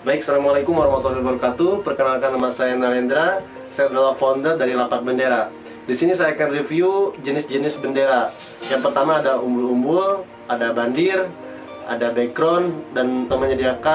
Baik, Assalamualaikum warahmatullahi wabarakatuh. Perkenalkan, nama saya Narendra. Saya adalah founder dari Lapak Bendera. Di sini saya akan review jenis-jenis bendera. Yang pertama ada umbul-umbul, ada bandir, ada background, dan kita menyediakan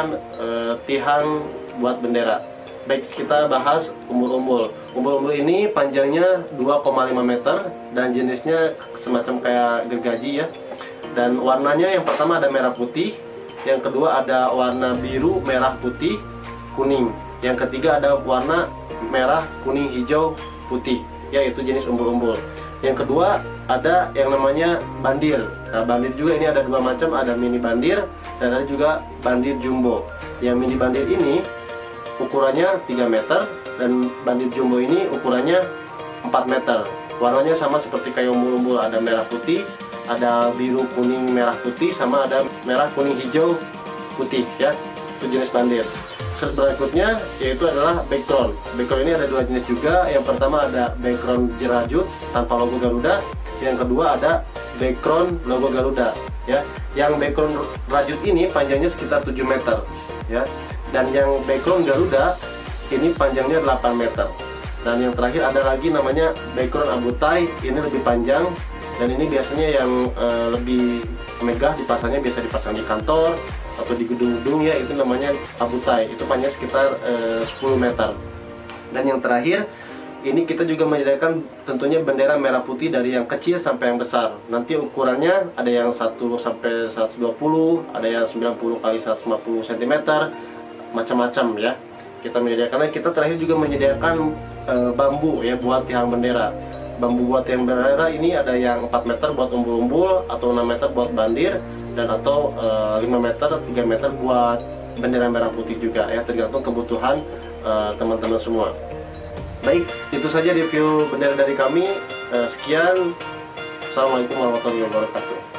tihang buat bendera. Baik, kita bahas umbul-umbul. Umbul-umbul ini panjangnya 2,5 meter dan jenisnya semacam kayak gergaji ya. Dan warnanya yang pertama ada merah putih, yang kedua ada warna biru, merah, putih, kuning. Yang ketiga ada warna merah, kuning, hijau, putih, yaitu jenis umbul-umbul. Yang kedua ada yang namanya bandir. Nah, bandir juga ini ada dua macam, ada mini bandir dan ada juga bandir jumbo. Yang mini bandir ini ukurannya 3 meter dan bandir jumbo ini ukurannya 4 meter. Warnanya sama seperti kayak umbul-umbul, ada merah putih, ada biru, kuning, merah, putih, sama ada merah, kuning, hijau, putih ya. Itu jenis bandir. Berikutnya yaitu adalah background. Background ini ada dua jenis juga. Yang pertama ada background jerajut tanpa logo Garuda. Yang kedua ada background logo Garuda ya. Yang background rajut ini panjangnya sekitar 7 meter ya. Dan yang background Garuda ini panjangnya 8 meter. Dan yang terakhir ada lagi namanya background abutai, ini lebih panjang. Dan ini biasanya yang lebih megah dipasangnya, biasa dipasang di kantor atau di gedung-gedung ya, itu namanya abutai. Itu panjang sekitar 10 meter. Dan yang terakhir ini kita juga menyediakan tentunya bendera merah putih dari yang kecil sampai yang besar. Nanti ukurannya ada yang 1 sampai 120, ada yang 90 kali 150 cm, macam-macam ya. Kita menyediakan, kita terakhir juga menyediakan bambu ya buat tiang bendera. Bambu buat tiang bendera ini ada yang 4 meter buat umbul-umbul, atau 6 meter buat bandir, dan atau 5 meter, 3 meter buat bendera merah putih juga ya, tergantung kebutuhan teman-teman semua. Baik, itu saja review bendera dari kami. Sekian. Assalamualaikum warahmatullahi wabarakatuh.